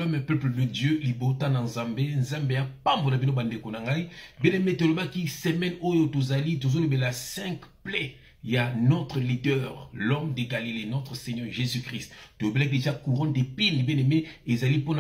Comme un peuple de Dieu, libota na Nzambe, Nzambe a pambo na bino bandeko na ngai, bien aimé toloba qui semaine oyo tozali, tozoli la 5 plaies. Il y a notre leader, l'homme de Galilée, notre Seigneur Jésus-Christ. Tu oublies déjà couronne d'épines, bien aimé, et ils allaient pour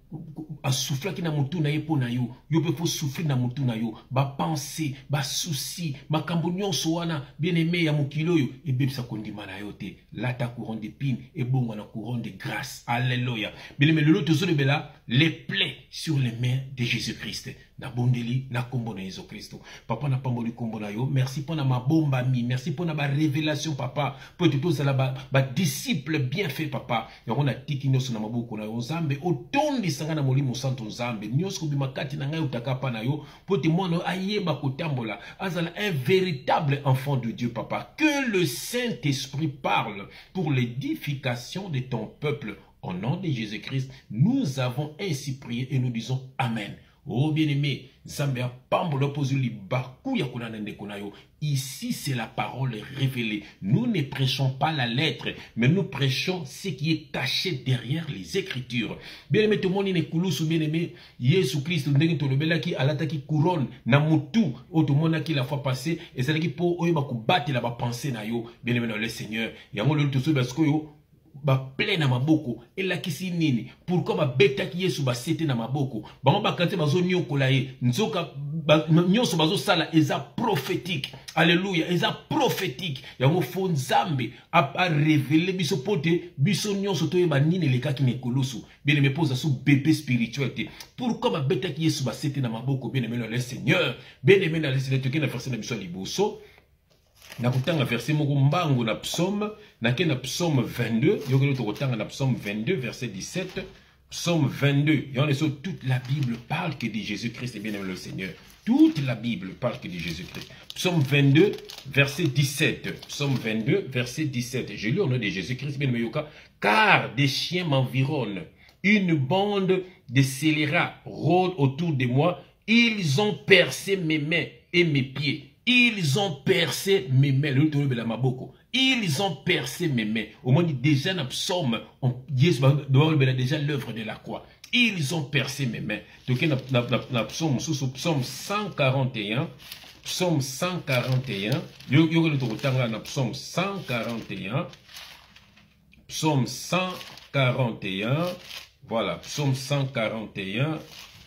à souffler qui n'a montou na pour na yo. Yo peut souffrir na montou na yo. Ba penser, ba souci, ba kambonyon soana, bien aimé ya mukilo yo. Et bien ça kondi manayote. Là ta couronne d'épines et bon na couronne de grâce. Alléluia. Bien aimé, le lot de bela, les plaies sur les mains de Jésus-Christ. Na bondeli, na kombo na Jésus Christ. Papa na pamboli kombo na yo. Merci pour na ma bomba mi. Merci pour ma révélation, papa. Pour tout ça, ba disciple bien fait, papa. Et on a tiki nyos na mabuko na yo. Zambe, otondi sanga na molimo santo Zambe. Nyos kubi makati na ngai utakapa na yo. Pour te mono aye bakotambola. Azala un véritable enfant de Dieu, papa. Que le Saint-Esprit parle pour l'édification de ton peuple. Au nom de Jésus-Christ, nous avons ainsi prié et nous disons Amen. Oh bien-aimé, Zambia pambola pozuli baku ya kunanende kunayo. Ici c'est la parole révélée. Nous ne prêchons pas la lettre, mais nous prêchons ce qui est caché derrière les Écritures. Bien-aimé, tout le monde est koulous, bien-aimé, Jésus Christ, ndenge tolobela ki alata ki couronne na mutu, o tout le monde qui la fois passée, et c'est là qui pour oyo bakubate la ba penser na yo. Bien-aimé dans le Seigneur, yango le tout parce que yo ba plein na maboko elakisi nini pourquoi ba betaki Yesu ba sete na maboko bango ba kante bazo nyokola ye nzoka nyonso bazo sala eza prophétique. Alléluia, eza prophétique yango fo Nzambe a révélé biso pote biso nyonso toyeba nini lekaki na ekoloso. Bien aimé, pose sous bébé spirituel te pourquoi ba betaki Yesu ba sete na maboko. Bien aimé dans le Seigneur, bien aimé dans le Seigneur, toke na verset na biso liboso na kutanga verset moko mbango na psaume na ke na psaume 22 yokelo to kutanga na psaume 22 verset 17. Psaume 22, toute la Bible parle que de Jésus-Christ et bien aimé le Seigneur. Toute la Bible parle que de Jésus-Christ. Psaume 22 verset 17. Psaume 22 verset 17. Je lis au nom de Jésus-Christ, bien aimé yoka, car des chiens m'environnent, une bande de scélérats rôde autour de moi, ils ont percé mes mains et mes pieds. Ils ont percé mes mains. Ils ont percé mes mains. Au moins, déjà, dans le psaume, déjà l'œuvre de la croix. Ils ont percé mes mains. Donc, dans le psaume 141, psaume 141, psaume 141, psaume 141, voilà, psaume 141,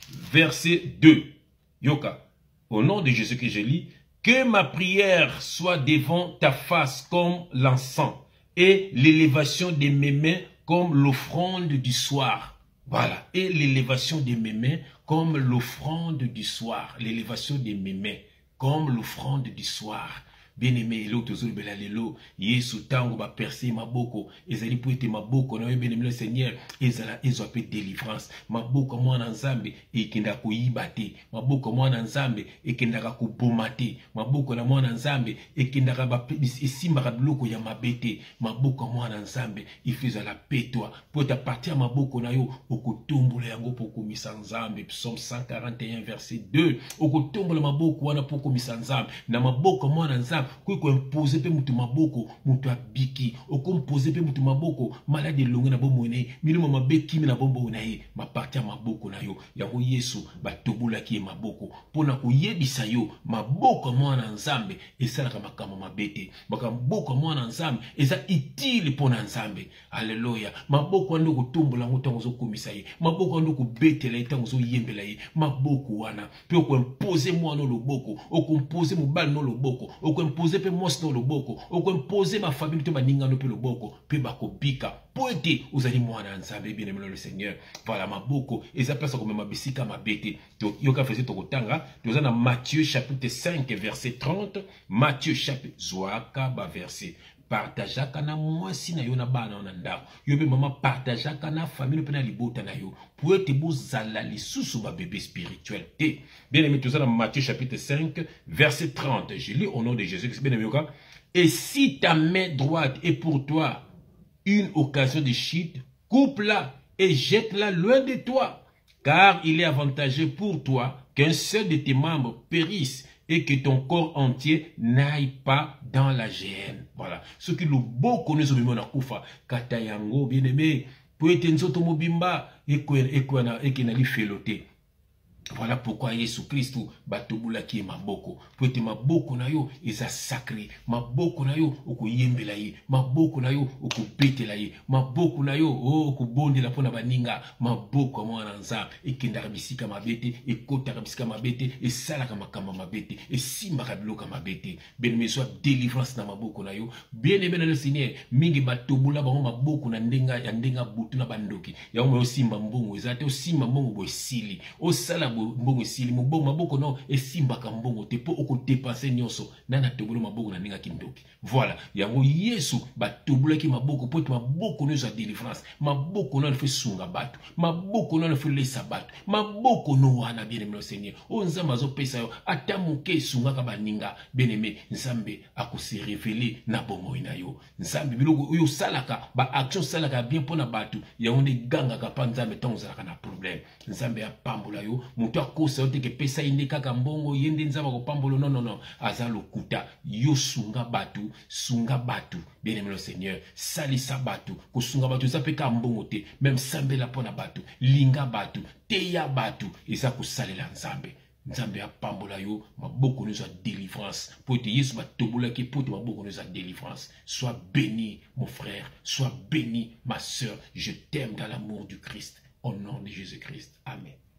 verset 2. Yoka, au nom de Jésus que je lis, que ma prière soit devant ta face comme l'encens et l'élévation de mes mains comme l'offrande du soir. Voilà. Et l'élévation de mes mains comme l'offrande du soir. L'élévation de mes mains comme l'offrande du soir. Bien-aimé, l'autre jour, lelo, Yesu tango ba percé ma boko, ezali pour être ma boko, na bien-aimé le Seigneur, ezala ezope délivrance, ma boko moi na Nzambe, et kenda ko yibate, ma boko moi na Nzambe, et kenda ko bomate, ma boko na moi na Nzambe, et kenda ba simba biloko ya mabete, ma boko moi na Nzambe, il faisait la paix toi, pour ta partir ma boko na yo, okotombola yango pour komisa Nzambe, psaume 141 verset 2, okotombola ma boko wana pour komisa Nzambe, na ma boko moi na Nzambe, quoi qu'on pose pe mutu maboko mutu abiki oko pose pe mutu maboko malade longue na bomone milimo mabeki na bombo na ye ma parti maboko na yo yango Yesu batobula ki maboko pona kuyebisa yo maboko mwana Nzambe esalaka makambo mabete maboko mwana Nzambe eza utile pona Nzambe. Alléluia. Maboko ndo kutumbola ngutango zo komisa ye maboko ndo kubetela itango zo yembela ye maboko wana pe ko impose mwana loboko oko impose mobali no loboko oko imposer pe mos no loboko oko imposer ma famille to baninga no pe loboko pe bakobika poete uzali mwana Nzambe bien aimé le Seigneur. Voilà maboko eza place comme mabisika mabete to yoka faisait to kotanga to na Matthieu chapitre 5 verset 30. Matthieu chapitre zoaka ba verset partageaka na mwasi na yo na bana na ndako yo pe mama partageaka na famille pe na libota na yo pour être bozala lisusu ba bébé spirituel te. Bien aimé, tout ça dans Matthieu chapitre 5 verset 30. Je lis au nom de Jésus. Bien aimé, et si ta main droite est pour toi une occasion de chute, coupe-la et jette-la loin de toi, car il est avantageux pour toi qu'un seul de tes membres périsse et que ton corps entier n'aille pas dans la géhenne. Voilà. Ce qui le beau connaît sur le monde à Koufa. Katayango, bien aimé. Pour être nzoto mobimba, et qui n'a feloté. Voilà pourquoi Yesu Christu batobula ki maboko. Pote maboko na yo eza sacré. Maboko na yo oko yembela ye. Maboko na yo oko betela ye. Maboko na yo oko bondela pona baninga. Maboko mwana nzambe ekendaka bisika mabete, ekotaka bisika mabete, esalaka makamba mabete, esimbaka biloka mabete. Bien-aimé, soit délivrance na maboko na yo. Bien-aimé na le Seigneur, mingi batobula bango maboko na ndenga butu na bandoki. Ya ume osimba mbongo ezate osimba mbongo bo esili. Osala mbongo esili maboko no esimbaka mbongo te po oko dépenser nyonso nana tobolo maboko na ninga kindoki. Voilà, yango Yesu batobula ki maboko po maboko no za délivrance, maboko no fait sunga batu, maboko no fait lesa batu, maboko no wana bien-aimé le Seigneur. O nzambe azopesa yo ata moke sunga ka baninga, bien-aimé nzambe akose révéler na bongo na yo. Nzambe biloko yo salaka ba action salaka bien pona batu, yango ne ganga ka pa nzambe tongo zalaka na problème. Nzambe apambola yo mutu akosa yote ke pesa inde kaka mbongo yende nzaba ko pambolo non aza lokuta yo sunga batu bien-aimé le Seigneur salisa batu ko sunga batu za peka mbongo te même sambela pona batu linga batu teya batu eza ko salela nzambe apambola yo maboko nous a délivrance pour te Yesu batobola ki pour te maboko nous a délivrance. Sois béni mon frère, sois béni ma sœur, je t'aime dans l'amour du Christ au nom de Jésus-Christ. Amen.